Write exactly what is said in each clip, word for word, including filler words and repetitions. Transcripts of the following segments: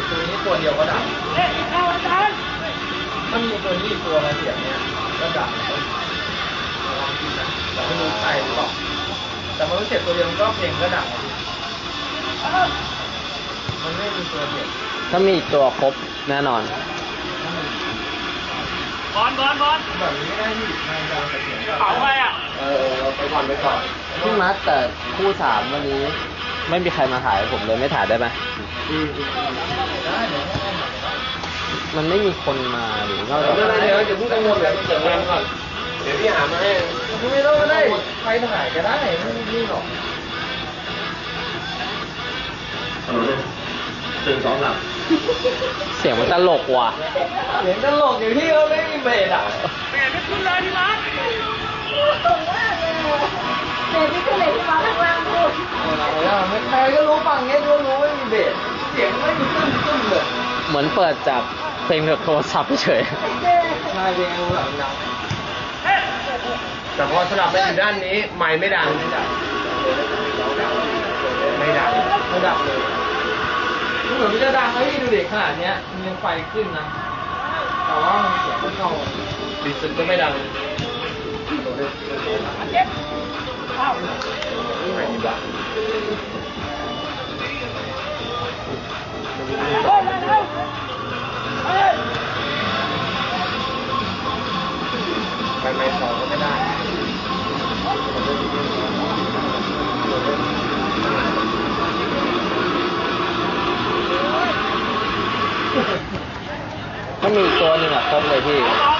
ตัวนี้ตัวเดียวก็ดับเอ๊ะเอาอาจารย์มันมีตัวนี้อีกตัวมาเสียบเนี่ยก็ดับลองคิดนะแต่ไม่รู้ใช่หรือเปล่าแต่มันเสียบตัวเดียวก็เพลงก็ดับมันไม่มีตัวเดียวถ้ามีตัวครบแน่นอนบอลบอลบอลแบบนี้ไม่ได้ที่นายดาวเสียงเผาไปอ่ะเออไปก่อนไปก่อนพี่มัดแต่คู่สามวันนี้ไม่มีใครมาถ่ายผมเลยไม่ถ่ายได้ไหมได้เดี๋ยวมันไม่มีคนมาหรือนอกจากเดี๋ยวเดี๋ยวเดี๋ยวพูดกังวลแบบเสริมงานก่อนเดี๋ยวพี่หามาให้ไม่ต้องก็ได้ใครถ่ายก็ได้ไม่นี่หรอกตื่นสองหลับเสียงมันตลกว่ะเสียงตลกอยู่ที่เขาไม่มีเบสอ่ะเบสไม่ขึ้นเลยพี่มาร์คสูงมากเลยเบสไม่ขึ้นเลยพี่มาร์คข้างล่างพูดใครก็รู้ฟังเงี้ยก็รู้ไม่มีเบสเสียงไม่มีตึ้งตึ้งเลยเหมือนเปิดจากเพลงแบบโทรศัพท์เฉยใช่เพลงหลังดังแต่พอสลับไปอยู่ด้านนี้ไมค์ไม่ดังไม่ดังไม่ดังไม่ดังเลยเหมือนมันจะดังแล้วที่ดูเด็กขนาดนี้มันยังไฟขึ้นนะแต่ว่ามันเสียงไม่เข้าดิสก็ไม่ดังเจ็บเข้าที่ไหนบ้างไปไม่พอก็ไม่ได้ถ้ามีตัวหนึ่งอะครบเลยพี่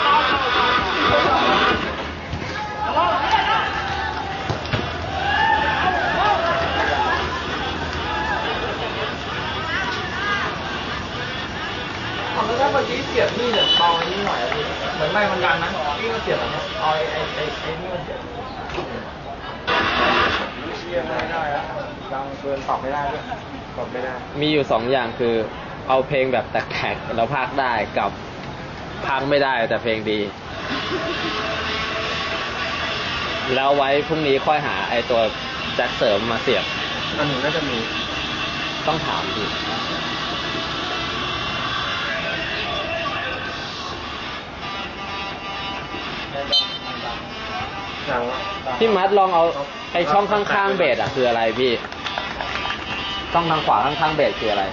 ถ้าเมื่อกี้เสียบนี่เนี่ยเบาอันนี้หน่อยเหมือนไม่มันดังนะพี่ก็เสียบอันนี้เอาไอ้ไอ้ไอ้ไอ้นี่มันเสียบเสียบไม่ได้แล้วดังเกินตอบไม่ได้ด้วยตอบไม่ได้มีอยู่สองอย่างคือเอาเพลงแบบแตกๆแล้วพากได้กับพากไม่ได้แต่เพลงดีแล้วไว้พรุ่งนี้ค่อยหาไอ้ตัวแจ็คเสริมมาเสียบอันหนึ่งน่าจะมีต้องถามดิพี่มัดลองเอาไอ้ช่องข้างๆเบสอ่ะคืออะไรพี่ช่องทางขวาข้างๆเบสคืออะไร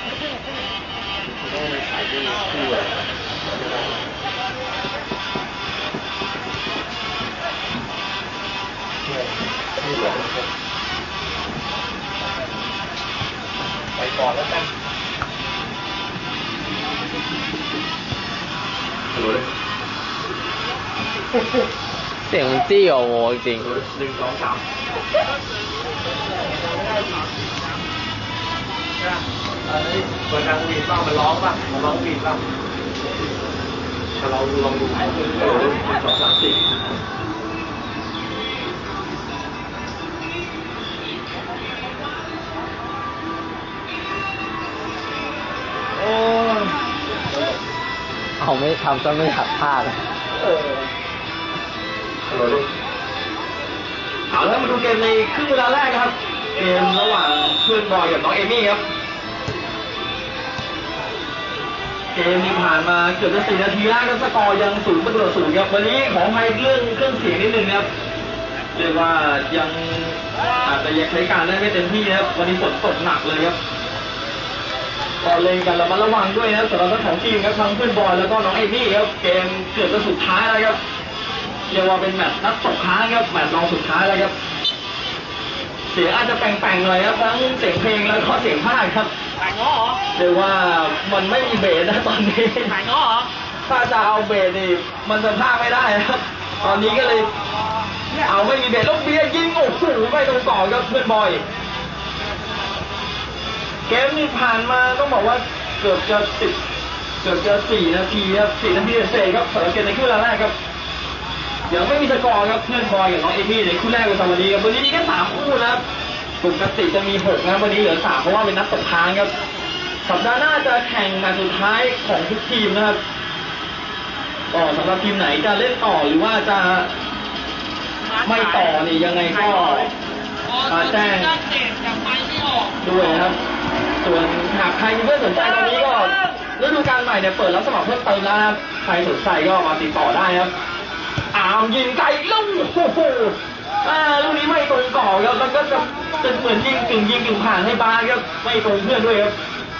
ไปก่อนแล้วกันเสียงมันจี้โอ้โหจริงหนึ่งสองสามเปิดดังวีดบ้างมันร้องป่ะมันร้องวีดบ้างถ้าเราลองดูหนึ่งสองสามสี่โอ้เอาไม่ทำจะไม่หักพลาดเออเอาแล้วมาดูเกมในครึ่งเวลาแรกครับเกมระหว่างเพื่อนบอยกับน้องเอมี่ครับเกมนี้ผ่านมาเกือบจะสี่นาทีแล้วครับสกอร์ยังศูนย์ประตูต่อศูนย์ครับวันนี้ขออภัยเรื่องเครื่องเสียงนิดนึงครับเรียกว่ายังอาจจะยังใช้การได้ไม่เต็มที่ครับวันนี้ฝนตกหนักเลยครับก็เล่นกันระมัดระวังด้วยนะสำหรับทั้งสองทีมครับทั้งเพื่อนบอยแล้วก็น้องเอมี่ครับเกมเกือบจะสุดท้ายแล้วครับเรียกว่าเป็นแมตช์นัดตกค้างครับแมตช์รองสุดท้ายแล้วครับเสียงอาจจะแปลงๆหน่อยครับทั้งเสียงเพลงแล้วก็เสียงพากย์ครับแปลงง้อเหรอเรียกว่ามันไม่มีเบสนะตอนนี้แปลงง้อเหรอถ้าจะเอาเบสนี่มันจะพากย์ไม่ได้ครับตอนนี้ก็เลยเอาไม่มีเบสลูกเบียร์ยิงโอ้โหไปตรงต่อครับเพื่อนบอยเกมนี้ผ่านมาต้องบอกว่าเกือบจะสิบเกือบจะสี่นาทีครับสี่นาทีเศษครับสำหรับเกมในครึ่งเวลาแรกครับยังไม่มีสกอร์ครับเพื่อนบอยกับน้องเอมี่ในคู่แรกในวันนี้ครับวันนี้มีแค่สามคู่นะครับปกติจะมีหกนะวันนี้เหลือสามเพราะว่าเป็นนัดตกค้างครับสัปดาห์หน้าจะแข่งนัดสุดท้ายของทุกทีมนะครับก็สำหรับทีมไหนจะเล่นต่อหรือว่าจะไม่ต่อนี่ยังไงก็มาแจ้งด้วยนะครับส่วนหากใครมีเพื่อนสนใจตอนนี้ก็ฤดูกาลใหม่เนี่ยเปิดรับสมัครเพิ่มเติมแล้วนะครับใครสนใจก็มาติดต่อได้ครับอามยิงไกลแล้วโอ้โหอ่าลูกนี้ไม่ตรงกรอบครับแล้วก็จะจะเหมือนยิงกึ่งยิงกึ่งผ่านให้บาสครับไม่ตรงเพื่อนด้วยครับ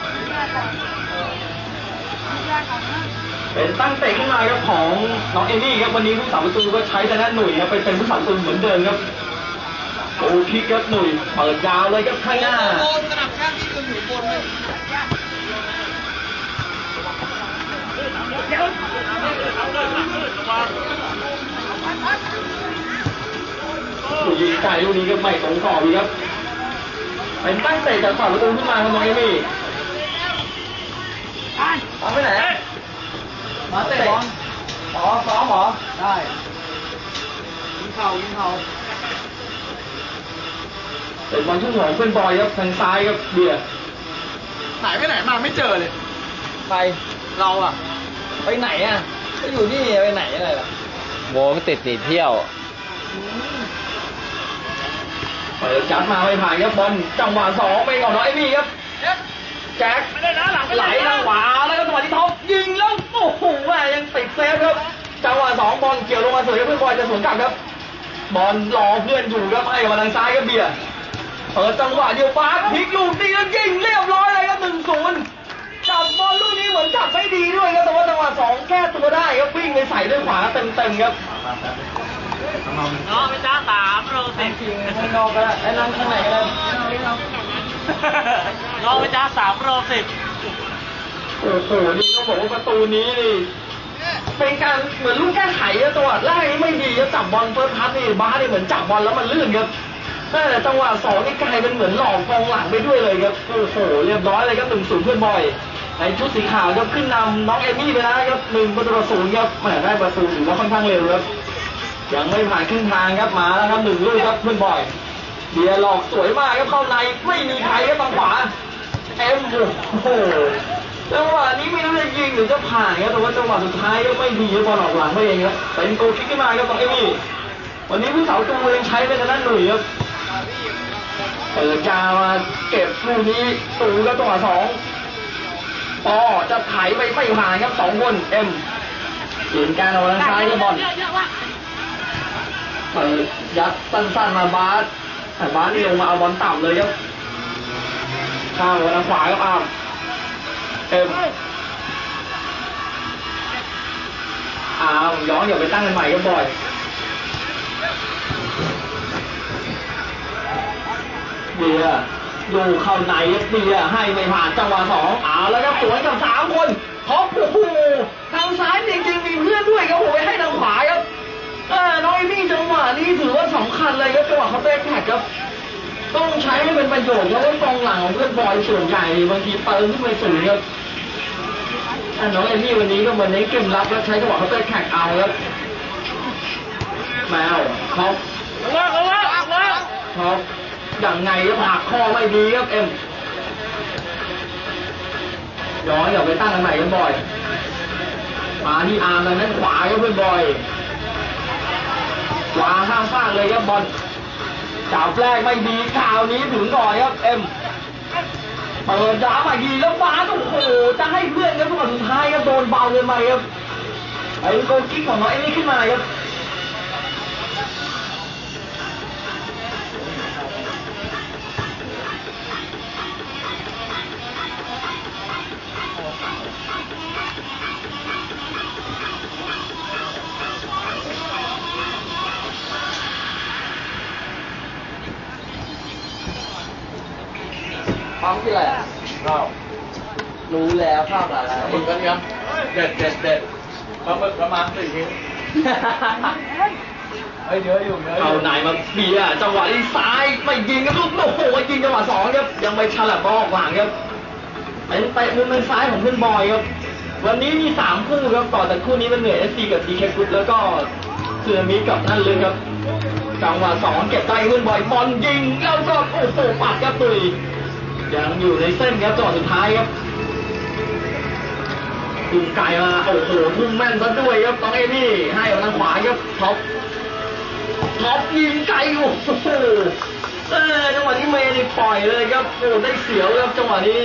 เป็นตั้งเตะขึ้นมาครับของน้องเอมี่ครับวันนี้ผู้สาประตูก็ใช้แต่นั้นหนุ่ยครับไปเป็นผู้สาประตูเหมือนเดิมครับโอ้พิกครับหนุ่ยเปิดยาวเลยครับข้างหน้าลูกยิงไกลลูกนี้ก็ไม่ตรงกรอบอีกครับเป็นตั้งเตะจากฝั่งประตูขึ้นมาครับน้องเอมี่เอาไปไหนมาเตะบอลอ๋อซ้อมเหรอได้ยิงเข่ายิงเข่าเตะบอลช่วงหัวเพื่อนบอยครับทางซ้ายครับเบียร์หายไปไหนมาไม่เจอเลยไปเราอะไปไหนอะก็อยู่นี่ไปไหนอะไรล่ะโบก็ติดติดเที่ยวเปิดจัดมาไม่ผ่านครับบอลจังหวะสองไปก่อนน้องไอ้มี่ครับแจ็คไหลทางขวาแล้วก็จังหวะที่ท็อปยิงแล้วโอ้โหแม่ยังติดเซฟครับจังหวะสองบอลเกี่ยวลงมาสวยครับเพื่อนบอยจะสวนกลับครับบอลรอเพื่อนอยู่ครับให้กับทางซ้ายครับเบียร์เปิดจังหวะเดียวฟาดพลิกลูกนี้แล้วยิงเรียบร้อยเลยครับหนึ่งศูนย์จับบอลลูกนี้เหมือนจับไม่ดีด้วยครับแต่ว่าจังหวะสองแก้ตัวได้ครับวิ่งไปใส่ด้วยขวาเต็มๆครับน้องไปจ้าสามโรสิจริงข้างนอกก็ได้ไอ้นั่งข้างในก็ได้น้องไปจ้าสามโรสิโอ้โหนี่ต้องบอกว่าประตูนี้นี่เป็นการเหมือนลูกแก้ไขอะจังหวะแรกนี่ไม่ดีจะจับบอลเฟิร์สพัสนี่บ้านี่เหมือนจับบอลแล้วมันลื่นครับแต่จังหวะสองนี่กลายเป็นเหมือนหลอกกองหลังไปด้วยเลยครับโอ้โหเรียบร้อยเลยครับหนึ่งศูนย์เพื่อนบอยในชุดสีขาวครับขึ้นนำน้องเอมี่ไปแล้วครับหนึ่งประตูต่อศูนย์ครับแหมได้ประตูถือว่าค่อนข้างเร็วครับยังไม่ผ่านครึ่งทางครับมาแล้วครับหนึ่งลูกครับเพื่อนบอยเบียร์หลอกสวยมากครับเข้าในไม่มีใครครับทางขวาเอ็มโอ้โหจังหวะนี้ไม่รู้จะยิงหรือจะผ่านครับแต่ว่าจังหวะสุดท้ายก็ไม่ดีครับบอลออกหลังไปเองครับเป็นโกคิกขึ้นมาครับน้องเอมี่วันนี้ผู้สาวตัวยังใช้ไปทางด้านหนุ่ยครับเปิดกามาเก็บลูกนี้ตูก็จังหวะสองปอจะไถไปไม่ผ่านครับสองคนเอ็มเปลี่ยนการเอาทางซ้ายกับบอลเปิดยัดสั้นๆมาบาสแต่บาสนี่ลงมาเอาบอลต่ำเลยครับข้างทางขวาครับอ้ามเอ็มอ้าวย้อนอย่าไปตั้งกันใหม่ครับบอยเบียร์ดูเข้าในเบียร์ให้ไม่ผ่านจังหวะสองอ้าวแล้วก็สวนกับสามคนท็อปโอ้โหทางซ้ายจริงๆมีเพื่อนด้วยครับโอ้ยให้ทางขวาครับเออน้อยมี่จังหวะนี้ถือว่าสำคัญเลยครับจังหวะเขาเตะแท็กครับต้องใช้ให้เป็นประโยชน์แล้วก็กองหลังของเพื่อนบอยส่วนใหญ่บางทีเติมขึ้นไปสูงครับน้องเอมี่วันนี้ก็วันนี้เกมรับแล้วใช้จังหวะเขาเตะแท็กเอาครับแมวเขาเลิกเลิกเลิกเขาอย่างไงก็หักคอไม่ดีครับเอ็มย้อนอย่าไปตั้งกันใหม่กันบ่อยมาที่อาร์มทางนั้นขวาครับเพื่อนบอยขวาข้างฟากเลยครับบอลจับแรกไม่ดีข่าวนี้ถึงก่อนครับเอ็มเปิดจ้ามาดีแล้วมาโอ้โหจะให้เพื่อนครับจังหวะสุดท้ายครับโดนเบาเลยไหมครับไอ้โกกิ๊กของน้องเอมี่ขึ้นมาครับความที่อะไรข้าวรู้แล้วข้าวอะไรหมึกกันครับเด็ดเด็ดเด็ดปลาหมึกประมาณสี่ชิ้นเฮ้ยเยอะอยู่เยอะอยู่เอาไหนมาเบียจังหวะที่ซ้ายไม่ยิงครับลูกโอ้โหยิงจังหวะสองครับยังไม่ฉลับบอลออกหลังครับเป็นเตะมุมทางซ้ายของเพื่อนบอยครับวันนี้มีสามคู่ครับต่อจากคู่นี้เป็นเหนื่อยเอสซีกับดีเคกุแล้วก็เสือมีกับนั่นเลยครับจังหวะสองเก็บได้เพื่อนบอยบอลยิงแล้วก็โอ้โหปัดครับตุยยังอยู่ในเส้นครับจังหวะสุดท้ายครับทุ่มไกลมาโอ้โหทุ่มแม่นซะด้วยครับต้องเอมี่ให้ออกทางขวาครับท็อปท็อปยิงไกลโอ้โหเออจังหวะนี้เมย์นี่ปล่อยเลยครับโอ้ได้เสียวครับจังหวะนี้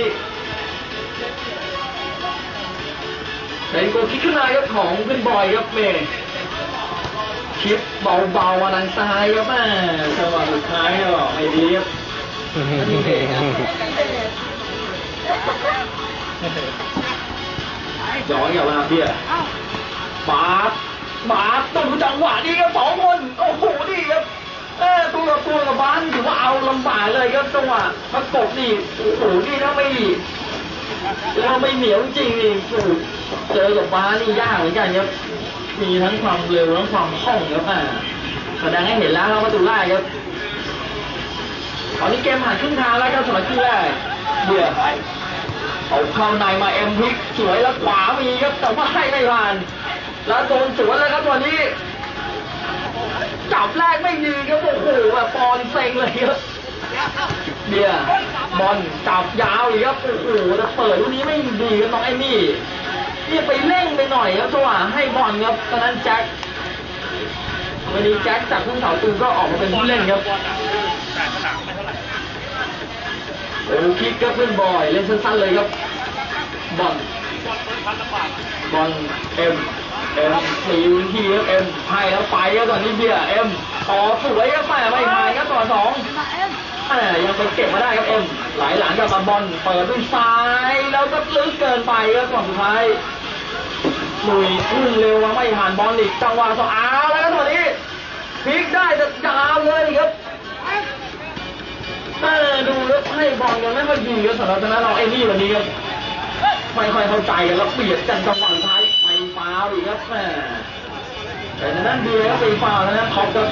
เป็นโกคิกขึ้นมาครับของเพื่อนบอยครับเมย์คิดเบาๆมาทางซ้ายครับแม่จังหวะสุดท้ายก็ไม่ดีครับย้อนกลับมาเบี้ยบาสบาสต้องดูจังหวะนี้ครับสองคนโอ้โหนี่ครับเออตัวกับตัวกับบาสถือว่าเอาลำบากเลยครับจังหวะประกบนี่โอ้โหนี่ถ้าไม่เราไม่เหนียวจริงนี่โอ้โหเจอกับบาสนี่ยากเหมือนกันครับมีทั้งความเร็วทั้งความคล่องครับอ่าแสดงให้เห็นแล้วเราประตูแรกครับตอนนี้เกมผ่านครึ่งทางแล้วครับสำหรับครึ่งแรกเบียร์เอาเข้าในมาเอ็มพลิกสวยแล้วขวามีครับแต่ว่าให้ไม่ผ่านแล้วโดนสวนแล้วครับตอนนี้จับแรกไม่ดีครับโอ้โหแบบบอลเซ็งเลยครับเบียร์บอลจับยาวอีกครับโอ้โหแต่เปิดลูกนี้ไม่ดีครับน้องไอ้นี่นี่ไปเร่งไปหน่อยครับจังหวะให้บอลครับตอนนั้นแจ็ควันนี้แจ็คจากผู้สาวตูก็ออกมาเป็นผู้เล่นครับโอ้คิกก็เพื่อนบอยเล่นสั้นๆเลยครับบอลบอลเอ็มเอ็มสี่วินทีครับเอ็มให้แล้วไปครับตอนนี้เบียร์เอ็มต่อสวยครับแต่ไม่ผ่านครับต่อสองยังไปเก็บมาได้ครับเอ็มไหลหลังกลับมาบอลเปิดด้วยซ้ายแล้วก็ลึกเกินไปครับก่อนสุดท้ายหนุ่ยพุ่งเร็วมาไม่ผ่านบอลอีกจังหวะสองอ้าวแล้วก็ตอนนี้พลิกได้จะยาวเลยครับดูแล้วให้บอลกันไม่ค่อยดีครับสำหรับชนะเราไอ้นี่วันนี้ครับไม่ค่อยเข้าใจกันแล้วเบียดกันจังหวะท้ายไปฟาวอีกครับแม่แต่ในนั้นดีครับไปฟาวนะท็อปครับ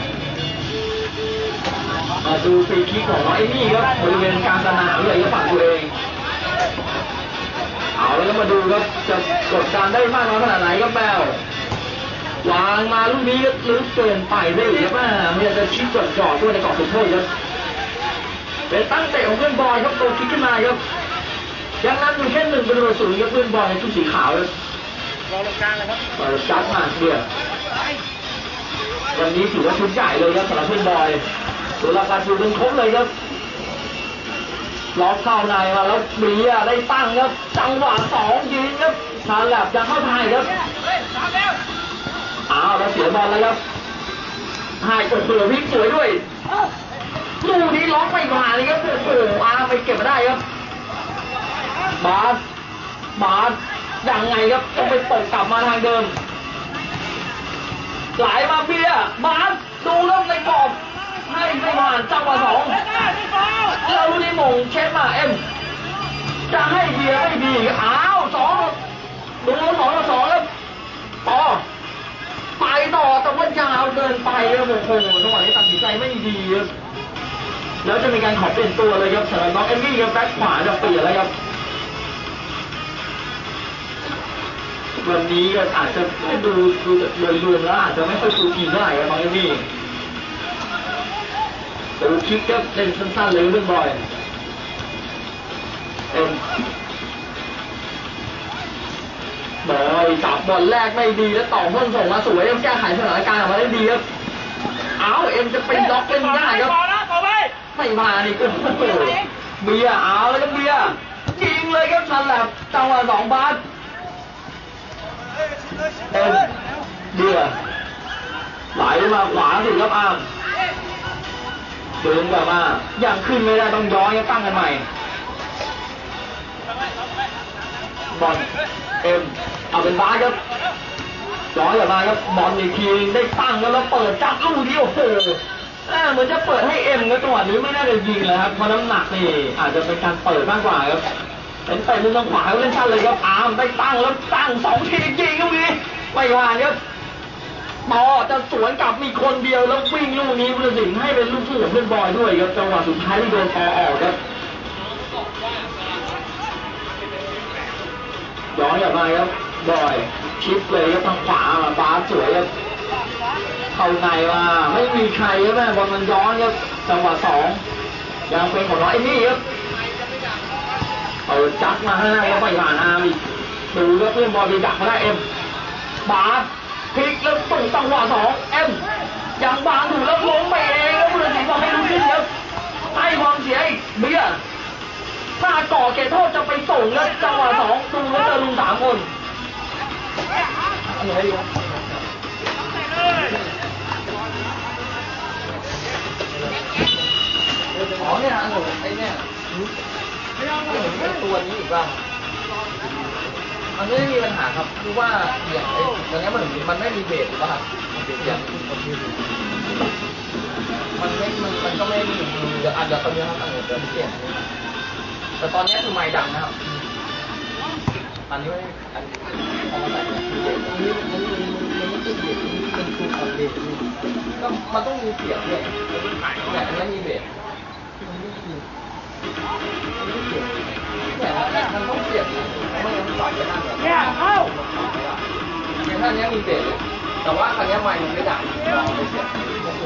มาดูฟรีคิกของไอ้นี่ครับบริเวณกลางสนามเลยครับฝั่งตัวเองเอาแล้วมาดูครับจะกดดันได้มากน้อยขนาดไหนครับแมววางมาลูกนี้ก็ลึกเกินไปได้หรือเปล่าเนี่ยจะชิดจอดจ่อตัวในกรอบสุดโทษครับเป็นตั้งเตะของเพื่อนบอยครับโตคิดขึ้นมาครับยังนั้นอยู่แค่หนึ่งเป็นตัวสูงครับเพื่อนบอยในชุดสีขาวครับรอลงกลางเลยครับเปิดจัดมาเดือดวันนี้ถือว่าชุดใหญ่เลยครับสำหรับเพื่อนบอยตัวราคาอยู่เป็นครบเลยครับล็อกเข้าในมาแล้วเบียร์ได้ตั้งครับจังหวะสองยิงครับชาแลบจะเข้าไทยครับอ้าวแล้วเสียบอลแล้วครับหายกดเสือพลิกสวยด้วยลูกนี้ล็อกไม่ผ่านเลยครับโอ้โหอาไปเก็บมาได้ครับบาสบาสยังไงครับต้องไปตกกลับมาทางเดิมไหลมาเบียร์บาสดูแล้วในกรอบให้ไม่ผ่านจังหวะสองแล้วลูกนี้มงเช็ดมาเอ็มจะให้เบียร์ไม่ดีอ้าวสองดูแล้วสองต่อสองแล้วต่อไปต่อแต่ว่ายาวเกินไปครับโอ้โหจังหวะนี้ตัดสินใจไม่ดีครับแล้วจะมีการขอเปลี่ยนตัวเลยครับสำหรับน้องเอมมี่ครับแบ็คขวาจะเปลี่ยนแล้วครับวันนี้ก็อาจจะดูดูโดยรวมแล้วอาจจะไม่ค่อยฟูกีเท่าไหร่ครับน้องเอมมี่แต่ดูคิกก็เล่นสั้นๆเลยเรื่องบอยเอ็มบอยจับบอลแรกไม่ดีแล้วต่อเพิ่งส่งมาสวยแก้ไขสถานการณ์ออกมาได้ดีครับเอาเอ็มจะเป็นล็อกเล่นง่ายครับไม่มานี่ก็เบียร์เอาเลยครับเบียร์จริงเลยครับชันแหลบจังหวะสองบาสเอ็มเบียร์ไหลมาขวาสิครับอาร์มเดินกลับมายังขึ้นไม่ได้ต้องย้อนตั้งกันใหม่บอลเอ็มเอาเป็นบาสครับย้อนกลับมาครับบอลอีกทีได้ตั้งแล้วแล้วเปิดจับลูกนี้โอ้โหเหมือนจะเปิดให้เอ็มก็จังหวะนี้ไม่น่าจะยิงเลยครับเพราะน้ำหนักนี่อาจจะเป็นการเปิดมากกว่าครับเป็นเตะมุมทางขวาเล่นชั้นเลยครับอาร์มได้ตั้งแล้วตั้งสองทีจริงลูกนี้ไม่ผ่านครับต่อจะสวนกลับมีคนเดียวแล้ววิ่งลูกนี้ผู้ตัดสินให้เป็นลูกสู้ของเพื่อนบอยด้วยครับจังหวะสุดท้ายที่โดนต่อออกครับย้อนกลับมาครับบอยชิปเลยครับทางขวามาบาสสวยครับเข้าในว่าไม่มีใครครับแม่บอลมันย้อนครับจังหวะสองยังเป็นของน้อยนี่ครับเอาจักมาให้แล้วไปผ่านอาร์มอีกดูแล้วเพื่อนบอลดีดักมาได้เอ็มบาสพลิกแล้วส่งจังหวะสองเอ็มยังบางถูกแล้วล้มไปเองแล้วผู้ตัดสินบอกให้ลุกขึ้นครับให้ความเสียอีกเบียร์ถ้าก่อเกตโทษจะไปส่งแล้วจังหวะสองตูนแล้วเจอลุงสามคนอะไรดีวะอ๋อเนี่ยอันหนูไอ้เนี่ยตัวนี้อีกบ้างมันไม่ได้มีปัญหาครับคือว่าอย่างไอ้ตัวนี้มันมันไม่มีเบสหรือเปล่าครับอย่างมันไม่มันมันก็ไม่มีเดี๋ยวอาจจะตอนนี้ครับเดี๋ยวเปลี่ยนแต่ตอนนี้คือไม้ดังนะครับอันนี้ไม่อันพอมาใส่อันนี้อันนี้มันไม่ใช่เบสมันคือคอนเบสก็มันต้องมีเสียงด้วยแต่อันนี้มีเบสมันไม่มีแต่มันต้องเสียงไม่งั้นต่อยไม่ได้เลยเนี่ยเข้าอย่างท่านนี้มีเบสแต่ว่าคันนี้ไม้มันไม่ดังลองไปเสียงโอ้โห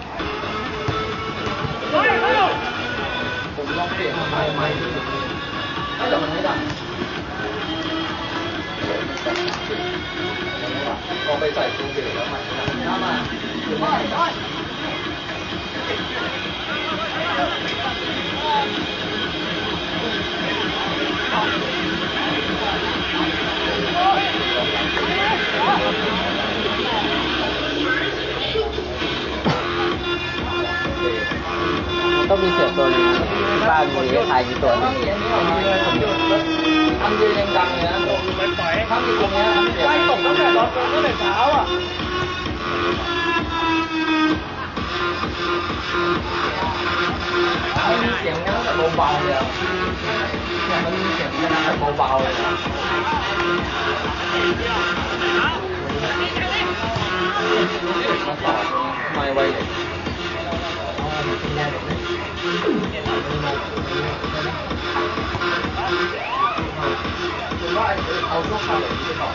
ผมลองเปลี่ยนไม้ไม้ที่มันแต่มันไม่ดังพอไปใส่ซูเบสแล้วมันถ้ามาคือไม่ได้ต้องมีเสียงตัวนึงที่บ้านมีขายกี่ตัวนึงอันเดียวยังดังเลยนะถ้ามีตรงนี้ไล่ตกตั้งแต่ตอนตั้งแต่เช้าอ่ะมันมีเสียงงั้นแต่เบาๆเลยอ่ะเนี่ยมันมีเสียงงั้นแต่เบาๆเลยนะมาต่อไม่ไวเลยคือว่าเอาช่วงคาเหล็กไปต่อ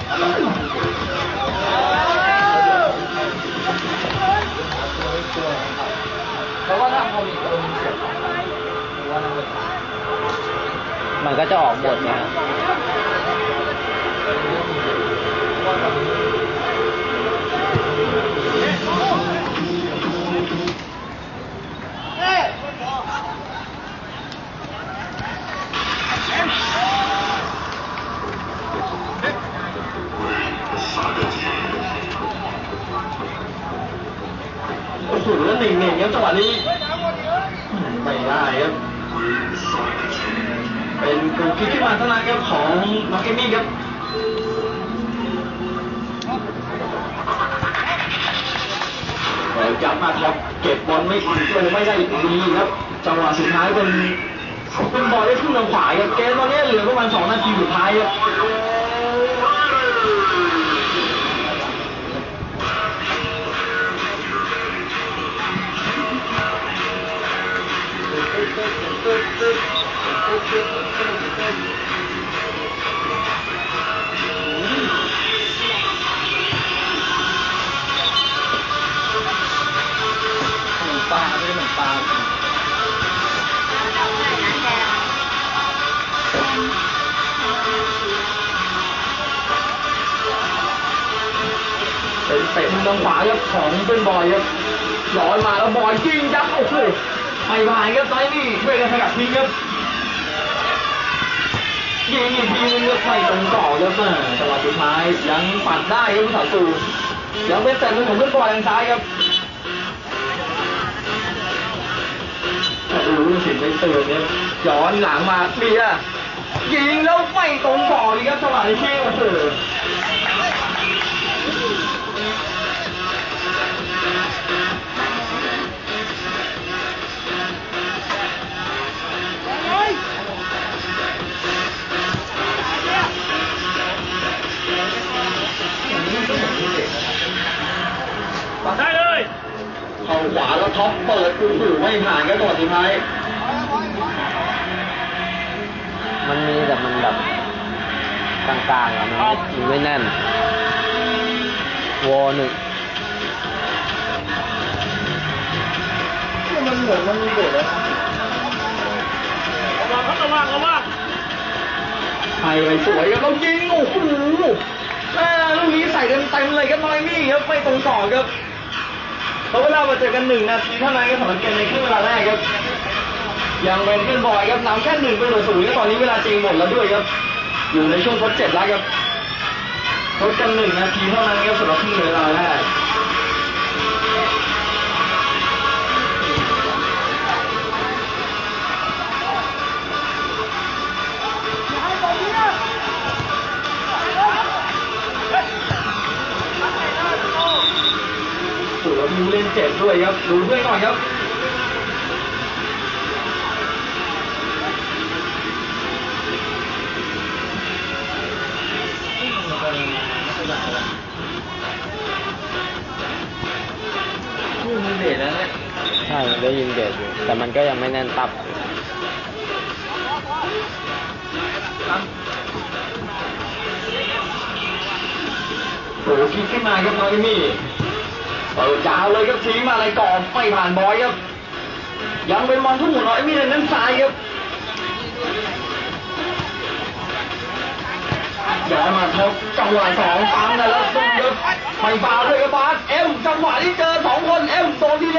แล้วว่าถ้าพอมีตัวมีเสียงหรือว่านั่นเลยมันก็จะออกหมดนะโอ้โหแล้วหนึ่งหนึ่งครับจังหวะนี้ไม่ได้ครับเป็นกูคิดขึ้นมาเท่านั้นครับของมาร์เก็ตมี่ครับจับมาครับเก็บบอลไม่ลงไม่ได้อีกดีครับจังหวะสุดท้ายเป็นเป็นบอลได้ขึ้นทางขวาครับเกมตอนนี้เหลือประมาณสองนาทีสุดท้ายครับปลาไม่เหมือนปลาเป็นเตะทางขวาครับของเป็นบอยครับลอยมาแล้วบอยยิงยับโอ้โหไม่ผ่านครับไซนี่เบรกกระสกัดทิ้งครับยิงอีกทีนึงก็ไม่ตรงต่อครับจังหวะสุดท้ายยังปัดได้ครับผู้สาวตูยังเป็นแต่มือของเพื่อนบอยทางซ้ายครับโอ้โหสิบไม่เตือนเนี่ยย้อนหลังมาเบียร์ยิงแล้วไม่ตรงต่อเลยครับจังหวะนี้โอ้โหได้เลยเข้าขวาแล้วท็อปเปิดกูสู่ไม่ผ่านก็ตัวสุดท้ายมันมีแต่มันแบบกลางๆอ่ะมันมันไม่แน่นวอหนึ่งมันเหมือนมันมีเบรกแล้วระวังครับระวังระวังไทยไปสวยครับต้องยิงโอ้โหแม่ลูกนี้ใส่กันเต็มเลยครับน้อยนี่ครับไม่ตรงต่อครับเพราะเวลามาเจอกันหนึ่งนาทีเท่านั้นก็สำหรับเกมในครึ่งเวลาแรกครับยังเป็นเพื่อนบอยครับนำแค่หนึ่งประตูศูนย์ครับตอนนี้เวลาจริงหมดแล้วด้วยครับอยู่ในช่วงทดเจ็บแล้วครับทดกันหนึ่งนาทีเท่านั้นครับสำหรับครึ่งเวลาแรกสุดแล้วมีเล่นเจ็บด้วยครับดูเพื่อนก่อนครับนี่มันเบสแล้วเนี่ยใช่มันได้ยินเบสอยู่แต่มันก็ยังไม่แน่นตับโอ้โหคิดขึ้นมาครับน้องเอมี่เปิดยาวเลยครับทิ้งมาอะไรก่อนไม่ผ่านบอยครับยังเป็นบอลทุ่งหัวน้อยเอมี่ในนั้นซ้ายครับย้อนมาทบจังหวะสองปั๊มแล้วแล้วครับไปฟาวด้วยครับบาสเอ็มจังหวะที่เจอสองคนเอ็มโดนที